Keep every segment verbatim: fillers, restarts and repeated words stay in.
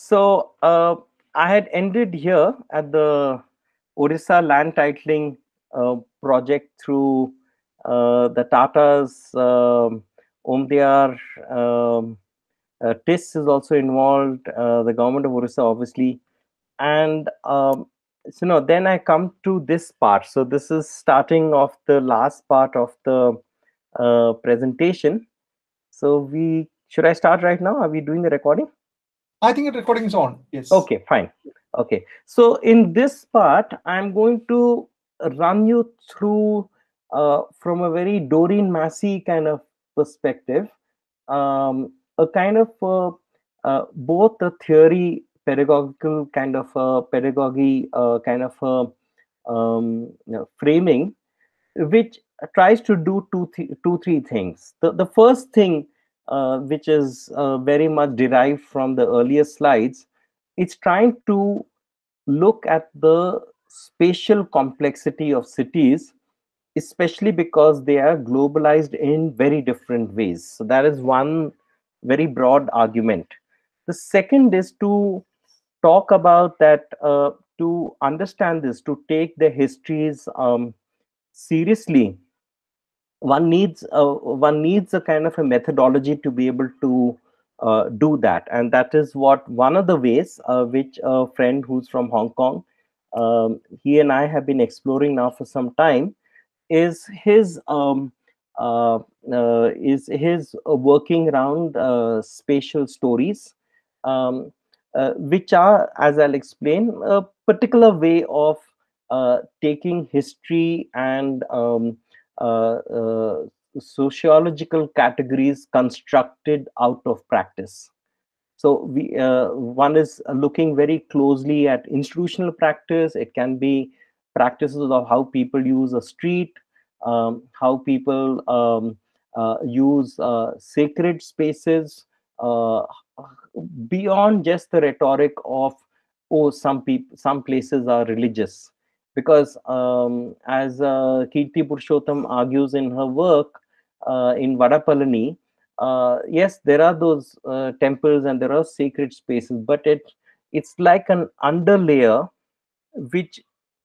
So uh, I had ended here at the Odisha land titling uh, project through uh, the Tatas, um, Omdiyar, um, uh, T I S is also involved, uh, the government of Odisha, obviously. And um, so, no, then I come to this part. So this is starting off the last part of the uh, presentation. So we should I start right now? Are we doing the recording? I think the recording is on. Yes. Okay, fine. Okay, so in this part, I'm going to run you through uh, from a very Doreen Massey kind of perspective, um, a kind of uh, uh, both a theory, pedagogical kind of uh, pedagogy, uh, kind of uh, um, you know, framing, which tries to do two, th- two three things. The, the first thing, uh, which is uh, very much derived from the earlier slides, it's trying to look at the spatial complexity of cities, especially because they are globalized in very different ways. So that is one very broad argument. The second is to talk about that, uh, to understand this, to take the histories um, seriously, one needs a, one needs a kind of a methodology to be able to uh, do that, and that is what one of the ways uh, which a friend who's from Hong Kong, um, he and I have been exploring now for some time, is his um, uh, uh, is his uh, working around uh, spatial stories, um, uh, which are, as I'll explain, a particular way of uh, taking history and um, uh, uh, sociological categories constructed out of practice. So we uh, one is looking very closely at institutional practice. It can be practices of how people use a street, um, how people um, uh, use uh, sacred spaces, uh, beyond just the rhetoric of, oh, some people, some places are religious, because um, as uh, Kirti Purushottam argues in her work uh, in Vadapalani, uh, yes, there are those uh, temples and there are sacred spaces, but it it's like an underlayer which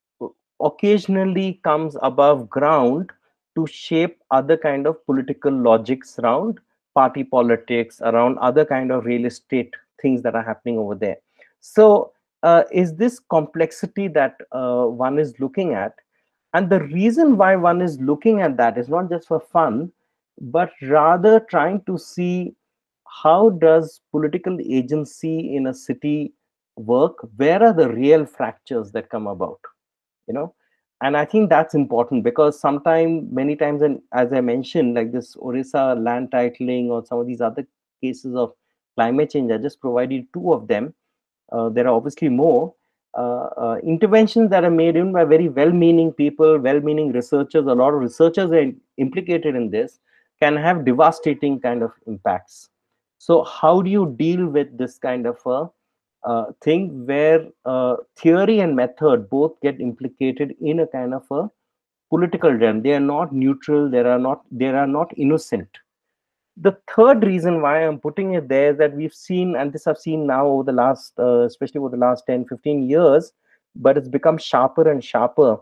occasionally comes above ground to shape other kind of political logics around party politics, around other kind of real estate things that are happening over there. So uh, is this complexity that uh, one is looking at, and the reason why one is looking at that is not just for fun, but rather trying to see how does political agency in a city work, where are the real fractures that come about, you know. And I think that's important, because sometimes, many times, and as I mentioned, like this Orissa land titling or some of these other cases of climate change, I just provided two of them. Uh, there are obviously more uh, uh, interventions that are made in by very well-meaning people, well-meaning researchers. A lot of researchers are implicated in this, can have devastating kind of impacts. So how do you deal with this kind of a uh, thing where uh, theory and method both get implicated in a kind of a political realm? They are not neutral. They are not. They are not innocent. The third reason why I'm putting it there is that we've seen, and this I've seen now over the last, uh, especially over the last ten, fifteen years, but it's become sharper and sharper,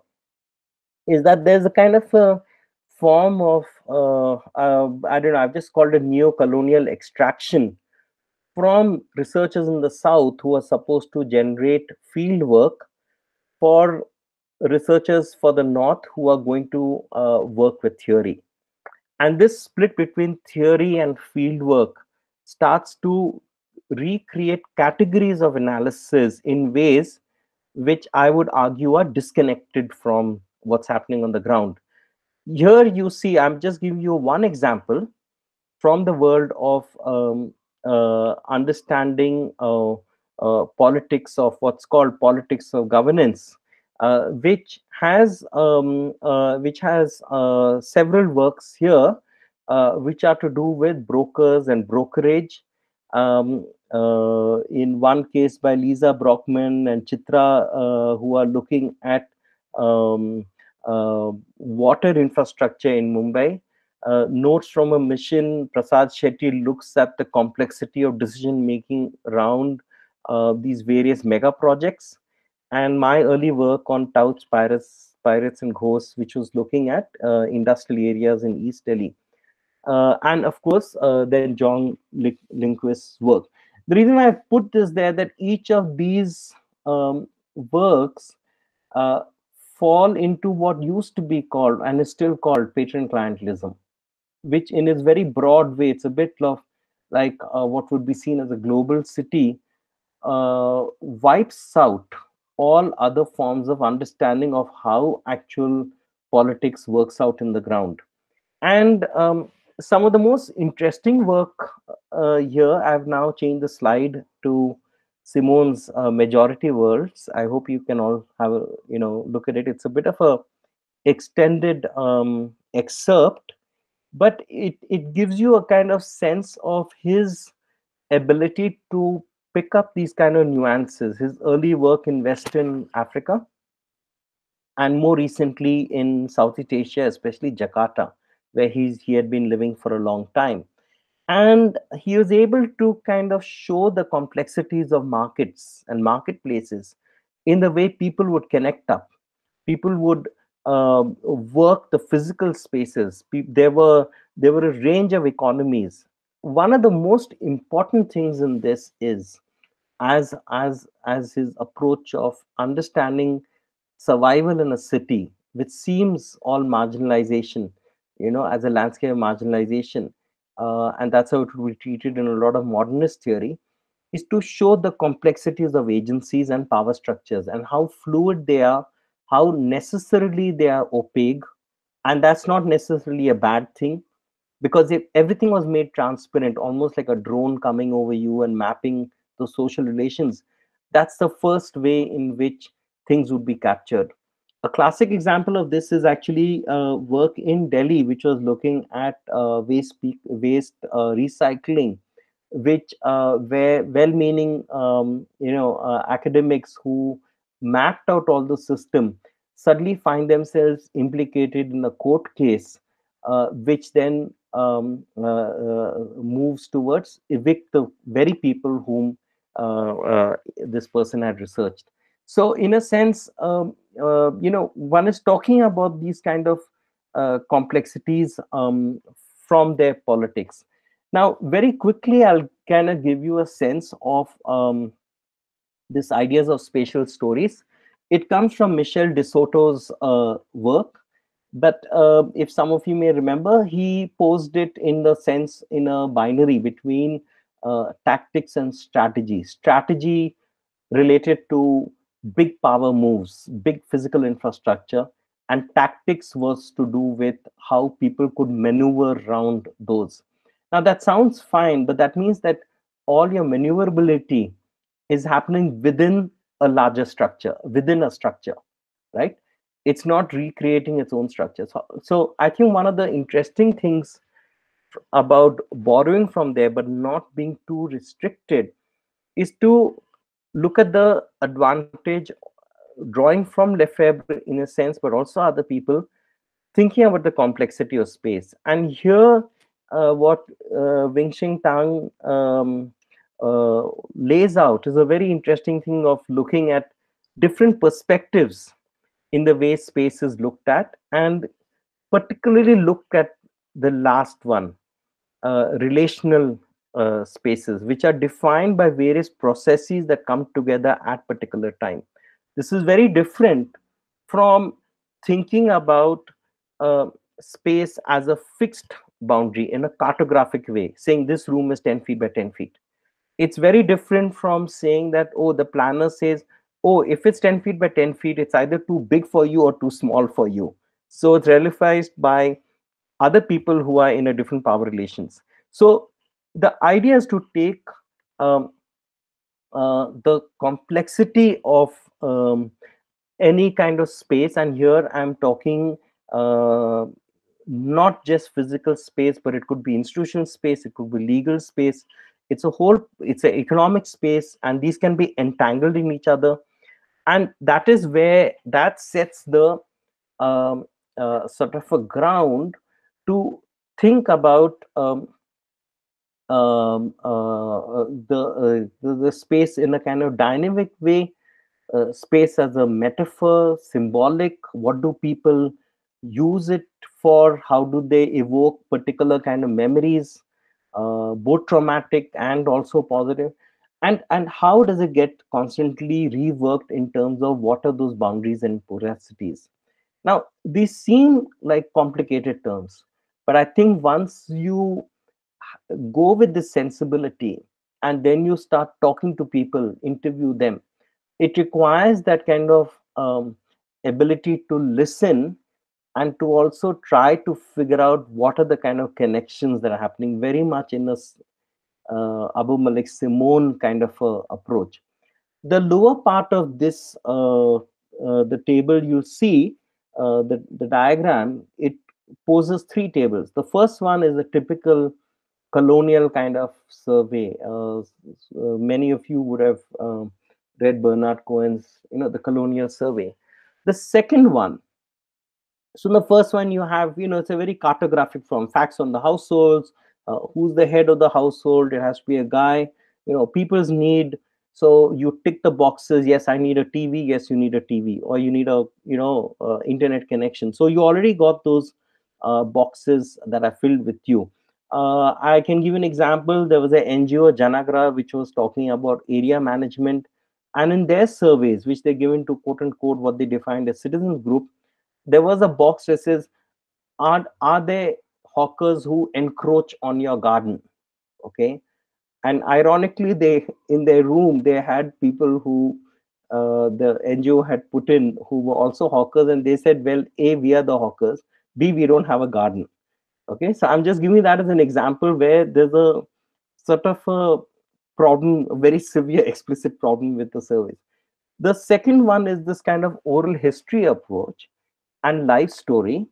is that there's a kind of a form of, uh, uh, I don't know, I've just called it neo-colonial extraction from researchers in the South who are supposed to generate field work for researchers for the North who are going to uh, work with theory. And this split between theory and fieldwork starts to recreate categories of analysis in ways which I would argue are disconnected from what's happening on the ground. Here you see, I'm just giving you one example from the world of um, uh, understanding uh, uh, politics, of what's called politics of governance, uh, which has um, uh, which has uh, several works here, uh, which are to do with brokers and brokerage. Um, uh, in one case by Lisa Brockman and Chitra, uh, who are looking at um, uh, water infrastructure in Mumbai. Uh, notes from a mission, Prasad Shetty looks at the complexity of decision making around uh, these various mega projects, and my early work on Touts, Pirates, Pirates and Ghosts, which was looking at uh, industrial areas in East Delhi. Uh, and of course, uh, then John Lin- Lindquist's work. The reason why I put this there, that each of these um, works uh, fall into what used to be called and is still called patron clientelism, which in its very broad way, it's a bit of like uh, what would be seen as a global city, uh, wipes out all other forms of understanding of how actual politics works out in the ground. And um, some of the most interesting work uh, here, I've now changed the slide to Simone's uh, Majority Worlds. I hope you can all have a, you know, look at it. It's a bit of a extended um, excerpt, but it, it gives you a kind of sense of his ability to pick up these kind of nuances. His early work in Western Africa, and more recently in Southeast Asia, especially Jakarta, where he's he had been living for a long time. And he was able to kind of show the complexities of markets and marketplaces in the way people would connect up. People would um, work the physical spaces. Pe- There were there were a range of economies. One of the most important things in this is as as as his approach of understanding survival in a city, which seems all marginalization, you know, as a landscape of marginalization, uh, and that's how it will be treated in a lot of modernist theory, is to show the complexities of agencies and power structures and how fluid they are, how necessarily they are opaque, and that's not necessarily a bad thing, because if everything was made transparent, almost like a drone coming over you and mapping the social relations, that's the first way in which things would be captured. A classic example of this is actually uh, work in Delhi, which was looking at uh, waste pe- waste uh, recycling, which uh, where well-meaning um, you know uh, academics who mapped out all the system suddenly find themselves implicated in a court case, uh, which then um, uh, uh, moves towards evict the very people whom uh, uh, this person had researched. So, in a sense, um, uh, you know, one is talking about these kind of uh, complexities um, from their politics. Now, very quickly, I'll kind of give you a sense of um, this ideas of spatial stories. It comes from Michel de Soto's uh, work, but uh, if some of you may remember, he posed it in the sense in a binary between uh, tactics and strategy. Strategy related to big power moves, big physical infrastructure, and tactics was to do with how people could maneuver around those. Now, that sounds fine, but that means that all your maneuverability is happening within a larger structure, within a structure, right? It's not recreating its own structure. So, so I think one of the interesting things about borrowing from there, but not being too restricted, is to look at the advantage drawing from Lefebvre in a sense, but also other people thinking about the complexity of space. And here, uh, what uh, Wing-Ching Tang um, uh, lays out is a very interesting thing of looking at different perspectives in the way space is looked at, and particularly look at the last one, uh, relational uh, spaces, which are defined by various processes that come together at particular time. This is very different from thinking about uh, space as a fixed boundary in a cartographic way, saying this room is ten feet by ten feet. It's very different from saying that, oh, the planner says, oh, if it's ten feet by ten feet, it's either too big for you or too small for you. So it's realized by other people who are in a different power relations. So the idea is to take um, uh, the complexity of um, any kind of space, and here I'm talking uh, not just physical space, but it could be institutional space, it could be legal space. It's a whole, it's an economic space, and these can be entangled in each other. And that is where that sets the um, uh, sort of a ground to think about um, um, uh, uh, the, uh, the the space in a kind of dynamic way, uh, space as a metaphor, symbolic. What do people use it for? How do they evoke particular kind of memories, uh, both traumatic and also positive? And and how does it get constantly reworked in terms of what are those boundaries and poracities? Now, these seem like complicated terms, but I think once you go with this sensibility and then you start talking to people, interview them, it requires that kind of um, ability to listen and to also try to figure out what are the kind of connections that are happening, very much in a s- uh, Abu Malik Simon kind of a approach. The lower part of this, uh, uh, the table you see, uh, the, the diagram, it poses three tables. The first one is a typical colonial kind of survey. Uh, s- uh, many of you would have um, read Bernard Cohen's, you know, the colonial survey. The second one, so in the first one you have, you know, it's a very cartographic form, facts on the households, uh, who's the head of the household, it has to be a guy, you know, people's need. So you tick the boxes, yes, I need a TV, yes, you need a TV, or you need a, you know, uh, internet connection. So you already got those uh, boxes that are filled with you. uh, I can give an example. There was an NGO, Janagra, which was talking about area management, and in their surveys which they given to quote unquote what they defined as citizens group, there was a box that says, are are there hawkers who encroach on your garden? Okay. And ironically, they, in their room, they had people who uh, the NGO had put in who were also hawkers, and they said, well, A, we are the hawkers, B, we don't have a garden. Okay, so I'm just giving that as an example where there's a sort of a problem, a very severe explicit problem with the service. The second one is this kind of oral history approach and life story.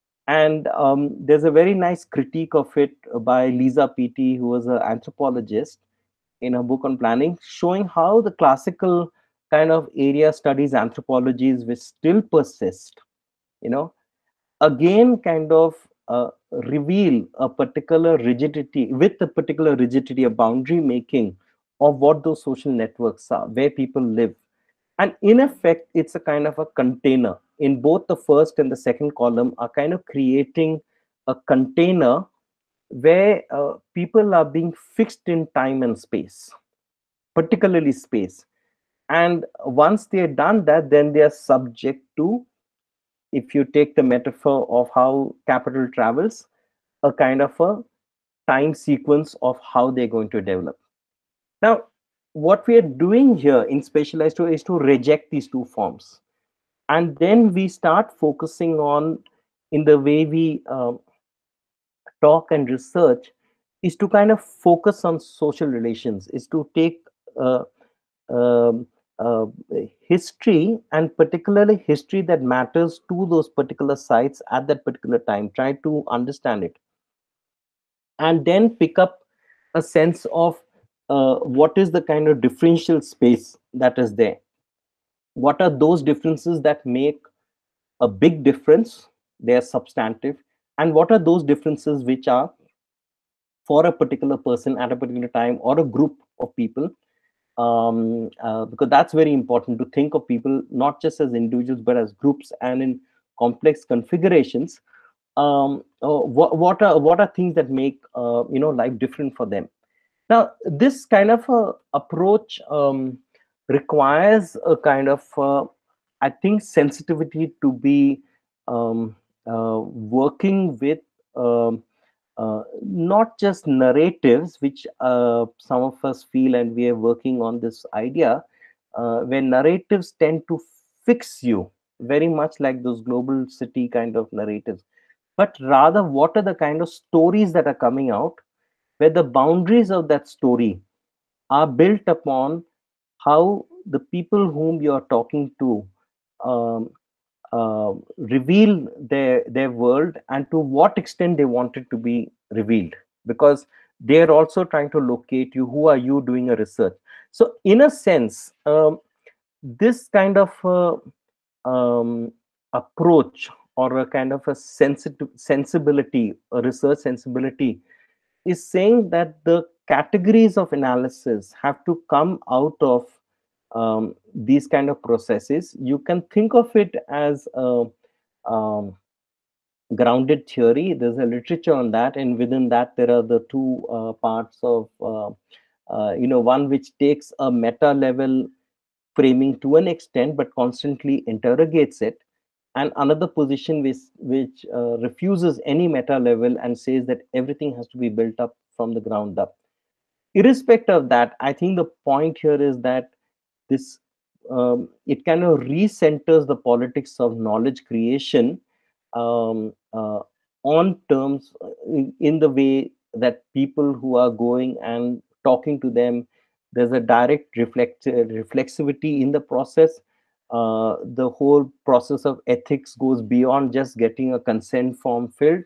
And um, there's a very nice critique of it by Lisa Peaty, who was an anthropologist, in her book on planning, showing how the classical kind of area studies anthropologies which still persist, you know, again kind of uh, reveal a particular rigidity, with a particular rigidity, a boundary making of what those social networks are, where people live. And in effect, it's a kind of a container. In both the first and the second column are kind of creating a container where uh, people are being fixed in time and space, particularly space. And once they're done that, then they are subject to, if you take the metaphor of how capital travels, a kind of a time sequence of how they're going to develop. Now, what we are doing here in specialized to is to reject these two forms, and then we start focusing on, in the way we um, talk and research, is to kind of focus on social relations, is to take uh, um, uh, history, and particularly history that matters to those particular sites at that particular time, try to understand it, and then pick up a sense of uh, what is the kind of differential space that is there, what are those differences that make a big difference, they are substantive, and what are those differences which are for a particular person at a particular time, or a group of people. Um, uh, because that's very important, to think of people not just as individuals but as groups, and in complex configurations. Um, uh, what, what are what are things that make uh, you know, life different for them? Now, this kind of a approach um, requires a kind of, uh, I think, sensitivity to be um, uh, working with um, uh, not just narratives, which uh, some of us feel, and we are working on this idea, uh, where narratives tend to fix you, very much like those global city kind of narratives, but rather what are the kind of stories that are coming out, where the boundaries of that story are built upon how the people whom you are talking to um, uh, reveal their their world, and to what extent they want it to be revealed, because they are also trying to locate you, who are you doing a research. So in a sense, um, this kind of uh, um, approach, or a kind of a sensitive sensibility, a research sensibility, is saying that the categories of analysis have to come out of um, these kind of processes. You can think of it as a um, grounded theory. There's a literature on that, and within that, there are the two uh, parts of, uh, uh, you know, one which takes a meta level framing to an extent, but constantly interrogates it, and another position which which uh, refuses any meta level and says that everything has to be built up from the ground up. Irrespective of that, I think the point here is that this um, it kind of recenters the politics of knowledge creation um, uh, on terms uh, in, in the way that people who are going and talking to them, there's a direct reflect reflexivity in the process. Uh, the whole process of ethics goes beyond just getting a consent form filled,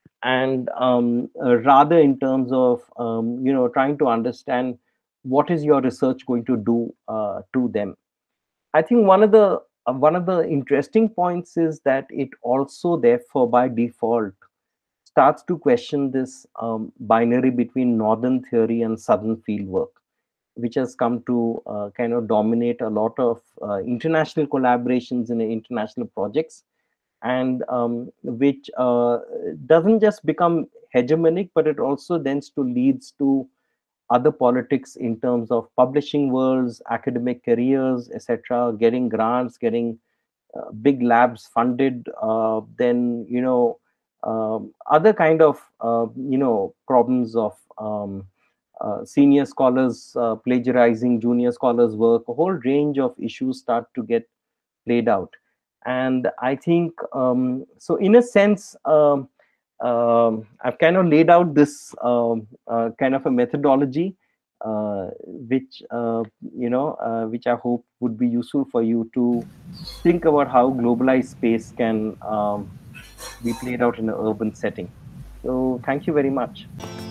and um, uh, rather in terms of um, you know, trying to understand what is your research going to do uh, to them. I think one of the uh, one of the interesting points is that it also therefore by default starts to question this um, binary between northern theory and southern fieldwork, which has come to uh, kind of dominate a lot of uh, international collaborations in international projects, and um, which uh, doesn't just become hegemonic, but it also tends to leads to other politics in terms of publishing worlds, academic careers, et cetera, getting grants, getting uh, big labs funded, uh, then you know um, other kind of uh, you know problems of um, uh, senior scholars uh, plagiarizing junior scholars' work. A whole range of issues start to get played out, and I think um, so. In a sense. Um, um, I've kind of laid out this um, uh, kind of a methodology, uh, which uh, you know, uh, which I hope would be useful for you to think about how globalized space can um, be played out in an urban setting. So, thank you very much.